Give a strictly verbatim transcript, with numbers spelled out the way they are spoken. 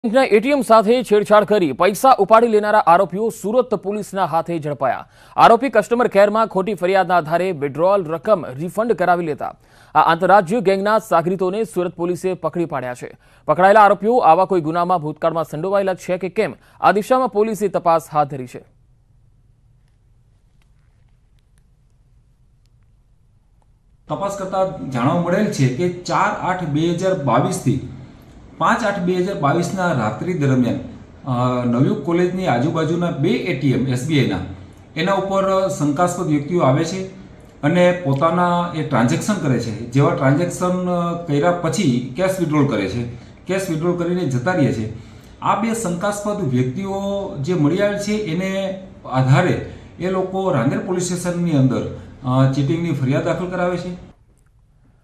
બેંકના એટીએમ સાથે છેડછાડ કરી પૈસા ઉપાડી લેનારા આરોપીઓ સુરત પોલીસના હાથે ઝડપાયા। આરોપી કસ્ટમર કેરમાં ખોટી ફરિયાદના આધારે વિડ્રોઅલ રકમ રિફંડ કરાવી લેતા આ આંતરરાજ્ય ગેંગના સાગરીતોને સુરત પોલીસે પકડી પાડ્યા છે। પકડાયેલા આરોપીઓ આવા કોઈ ગુનામાં ભૂતકાળમાં સંડોવાયેલા છે કે કેમ આ દિશામાં પોલીસે તપાસ હાથ ધરી છે। તપાસ કરતા જાણવા મળેલ છે કે ચાર આઠ બે હજાર બાવીસ થી પાંચ આઠ બે હજાર બાવીસના રાત્રિ દરમિયાન નવયુગ કોલેજની આજુબાજુના બે એટીએમ એસબીઆઈના એના ઉપર શંકાસ્પદ વ્યક્તિઓ આવે છે અને પોતાના એ ટ્રાન્ઝેક્શન કરે છે। જેવા ટ્રાન્ઝેક્શન કર્યા પછી કેશ વિડ્રોલ કરે છે, કેશ વિડ્રોલ કરીને જતા રહે છે। આ બે શંકાસ્પદ વ્યક્તિઓ જે મળી આવેલ છે એને આધારે એ લોકો રાંદેર પોલીસ સ્ટેશનની અંદર ચીટિંગની ફરિયાદ દાખલ કરાવે છે।